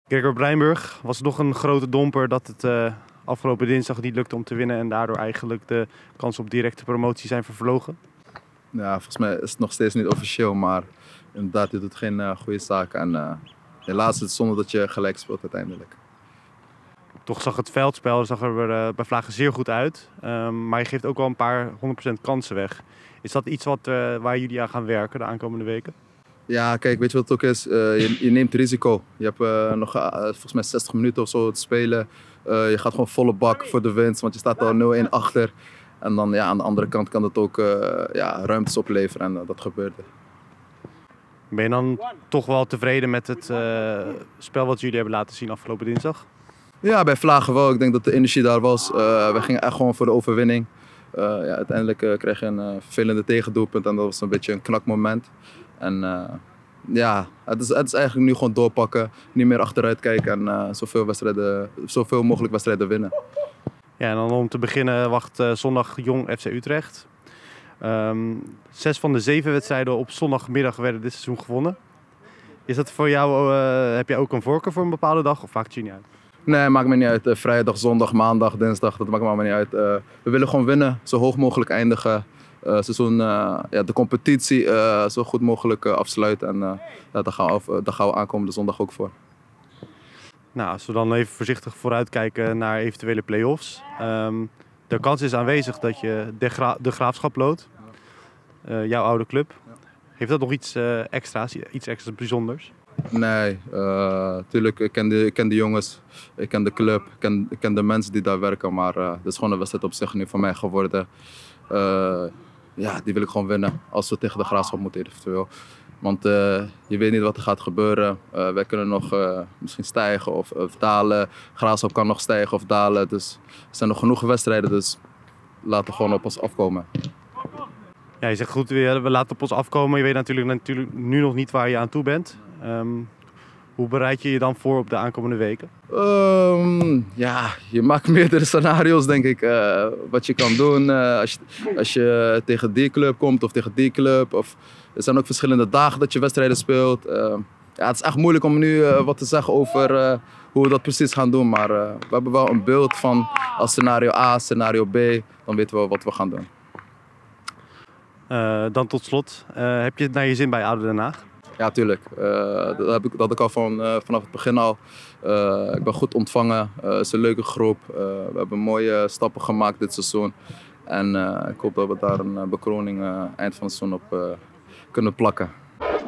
Gregor Breinburg, was het nog een grote domper dat het afgelopen dinsdag niet lukte om te winnen en daardoor eigenlijk de kans op directe promotie zijn vervlogen? Ja, volgens mij is het nog steeds niet officieel, maar inderdaad, je doet geen goede zaak. En helaas is het zonde dat je gelijk speelt uiteindelijk. Toch zag het veldspel bij Vlagen zeer goed uit, maar je geeft ook wel een paar 100% kansen weg. Is dat iets waar jullie aan gaan werken de aankomende weken? Ja, kijk, weet je wat het ook is? Je neemt risico. Je hebt nog volgens mij 60 minuten of zo te spelen. Je gaat gewoon volle bak voor de winst, want je staat al 0-1 achter. En dan ja, aan de andere kant kan dat ook ruimtes opleveren en dat gebeurde. Ben je dan toch wel tevreden met het spel wat jullie hebben laten zien afgelopen dinsdag? Ja, bij Vlagen wel. Ik denk dat de energie daar was. We gingen echt gewoon voor de overwinning. Ja, uiteindelijk kreeg je een vervelende tegendoelpunt en dat was een beetje een knakmoment. En ja, het is eigenlijk nu gewoon doorpakken, niet meer achteruit kijken en zoveel mogelijk wedstrijden winnen. Ja, en dan om te beginnen wacht zondag Jong FC Utrecht. 6 van de 7 wedstrijden op zondagmiddag werden dit seizoen gewonnen. Is dat voor jou, heb jij ook een voorkeur voor een bepaalde dag of maakt het je niet uit? Nee, maakt me niet uit. Vrijdag, zondag, maandag, dinsdag, dat maakt me allemaal niet uit. We willen gewoon winnen, zo hoog mogelijk eindigen. De competitie zo goed mogelijk afsluiten. En daar gaan we aankomende zondag ook voor. Nou, als we dan even voorzichtig vooruitkijken naar eventuele play-offs. De kans is aanwezig dat je de Graafschap loodt, jouw oude club. Heeft dat nog iets extra's, iets extra bijzonders? Nee, tuurlijk, ik ken de jongens, ik ken de club, ik ken de mensen die daar werken. Maar het is gewoon een wedstrijd op zich nu voor mij geworden. Ja, die wil ik gewoon winnen als we tegen de Graafschap moeten eventueel. Want je weet niet wat er gaat gebeuren. Wij kunnen nog misschien stijgen of dalen. Graafschap kan nog stijgen of dalen. Dus er zijn nog genoeg wedstrijden, dus laten we gewoon op ons afkomen. Ja, je zegt goed, we laten op ons afkomen. Je weet natuurlijk nu nog niet waar je aan toe bent. Hoe bereid je je dan voor op de aankomende weken? Ja, je maakt meerdere scenario's, denk ik. Wat je kan doen als je tegen die club komt of tegen die club. Of, er zijn ook verschillende dagen dat je wedstrijden speelt. Ja, het is echt moeilijk om nu wat te zeggen over hoe we dat precies gaan doen. Maar we hebben wel een beeld van als scenario A, scenario B. Dan weten we wat we gaan doen. Dan tot slot, heb je het naar je zin bij ADO Den Haag? Ja, tuurlijk. Dat had ik al vanaf het begin al. Ik ben goed ontvangen. Het is een leuke groep. We hebben mooie stappen gemaakt dit seizoen. En ik hoop dat we daar een bekroning eind van het seizoen op kunnen plakken.